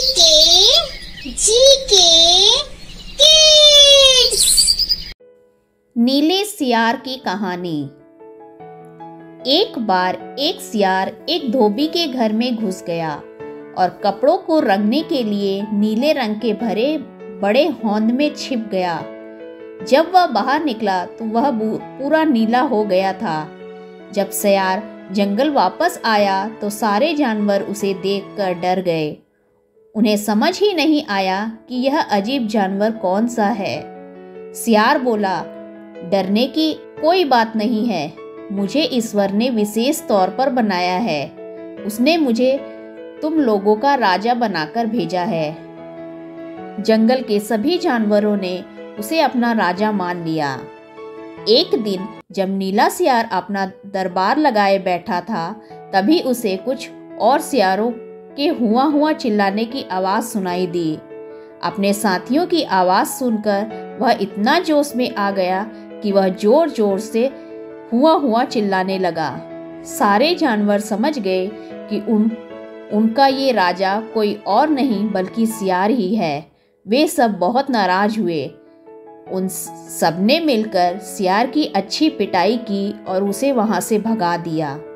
Kids. नीले सियार की कहानी। एक बार एक सियार एक धोबी के घर में घुस गया और कपड़ों को रंगने के लिए नीले रंग के भरे बड़े हौंद में छिप गया। जब वह बाहर निकला तो वह पूरा नीला हो गया था। जब सियार जंगल वापस आया तो सारे जानवर उसे देखकर डर गए। उन्हें समझ ही नहीं आया कि यह अजीब जानवर कौन सा है। सियार बोला, डरने की कोई बात नहीं है, मुझे ईश्वर ने विशेष तौर पर बनाया है। उसने मुझे तुम लोगों का राजा बनाकर भेजा है। जंगल के सभी जानवरों ने उसे अपना राजा मान लिया। एक दिन जब नीला सियार अपना दरबार लगाए बैठा था, तभी उसे कुछ और सियारों के हुआ हुआ चिल्लाने की आवाज़ सुनाई दी। अपने साथियों की आवाज़ सुनकर वह इतना जोश में आ गया कि वह जोर जोर से हुआ चिल्लाने लगा। सारे जानवर समझ गए कि उनका ये राजा कोई और नहीं बल्कि सियार ही है। वे सब बहुत नाराज हुए। उन सबने मिलकर सियार की अच्छी पिटाई की और उसे वहां से भगा दिया।